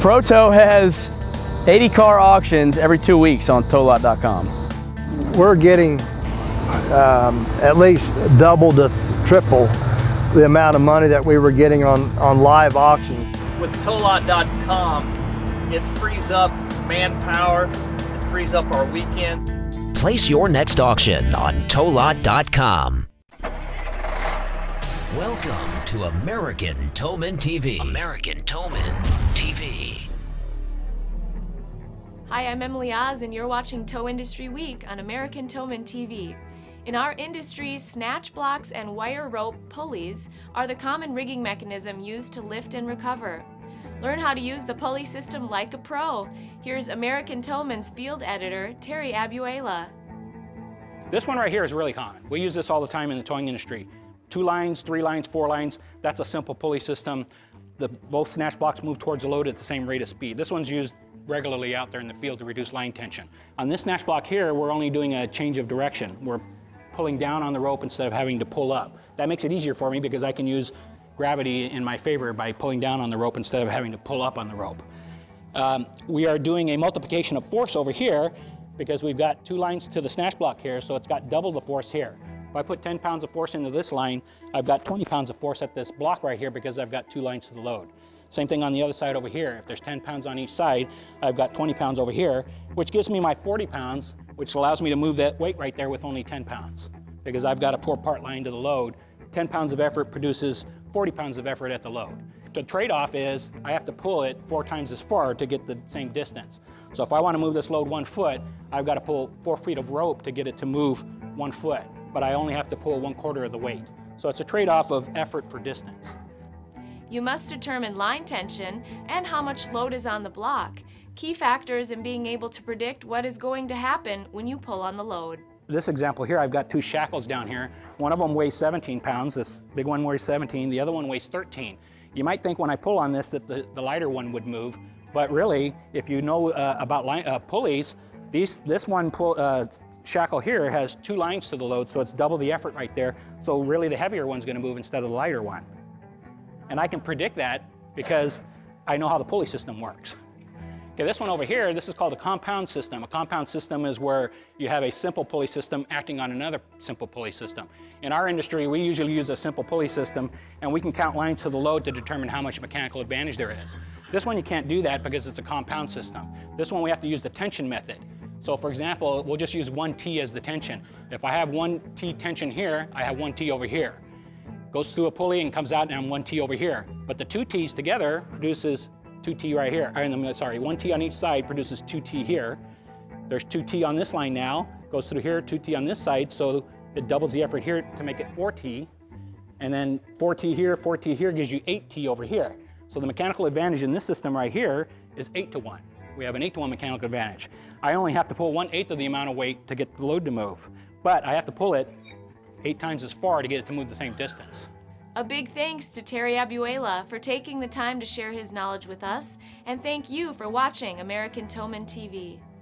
ProTow has 80 car auctions every 2 weeks on towlot.com. We're getting at least double to triple the amount of money that we were getting on live auctions. With Towlot.com, it frees up manpower, it frees up our weekend. Place your next auction on Towlot.com. Welcome to American Towman TV. American Towman TV. Hi, I'm Emily Oz, and you're watching Tow Industry Week on American Towman TV. In our industry, snatch blocks and wire rope pulleys are the common rigging mechanism used to lift and recover. Learn how to use the pulley system like a pro. Here's American Towman's field editor, Terry Abejuela. This one right here is really common. We use this all the time in the towing industry. 2 lines, 3 lines, 4 lines, that's a simple pulley system. Both snatch blocks move towards the load at the same rate of speed. This one's used regularly out there in the field to reduce line tension. On this snatch block here, we're only doing a change of direction. We're pulling down on the rope instead of having to pull up. That makes it easier for me because I can use gravity in my favor by pulling down on the rope instead of having to pull up on the rope. We are doing a multiplication of force over here because we've got 2 lines to the snatch block here, so it's got double the force here. If I put 10 pounds of force into this line, I've got 20 pounds of force at this block right here because I've got 2 lines to the load. Same thing on the other side over here. If there's 10 pounds on each side, I've got 20 pounds over here, which gives me my 40 pounds, which allows me to move that weight right there with only 10 pounds. Because I've got a 4-part line to the load, 10 pounds of effort produces 40 pounds of effort at the load. The trade-off is I have to pull it 4 times as far to get the same distance. So if I want to move this load 1 foot, I've got to pull 4 feet of rope to get it to move 1 foot, but I only have to pull 1/4 of the weight. So it's a trade-off of effort for distance. You must determine line tension and how much load is on the block, key factors in being able to predict what is going to happen when you pull on the load. This example here, I've got 2 shackles down here. One of them weighs 17 pounds, this big one weighs 17, the other one weighs 13. You might think when I pull on this that the lighter one would move, but really, if you know about pulleys, this one shackle here has 2 lines to the load, so it's double the effort right there. So really the heavier one's gonna move instead of the lighter one. And I can predict that because I know how the pulley system works. Okay, this one over here, this is called a compound system. A compound system is where you have a simple pulley system acting on another simple pulley system. In our industry, we usually use a simple pulley system, and we can count lines to the load to determine how much mechanical advantage there is. This one you can't do that because it's a compound system. This one we have to use the tension method. So for example, we'll just use 1 T as the tension. If I have 1 T tension here, I have 1 T over here. Goes through a pulley and comes out and I'm 1 T over here. But the 2 T's together produces 2 T right here. Sorry, 1 T on each side produces 2 T here. There's 2 T on this line now, goes through here, 2 T on this side, so it doubles the effort here to make it 4 T. And then 4 T here, 4 T here gives you 8 T over here. So the mechanical advantage in this system right here is 8 to 1. We have an 8 to 1 mechanical advantage. I only have to pull 1/8 of the amount of weight to get the load to move. But I have to pull it 8 times as far to get it to move the same distance. A big thanks to Terry Abejuela for taking the time to share his knowledge with us, and thank you for watching American Towman TV.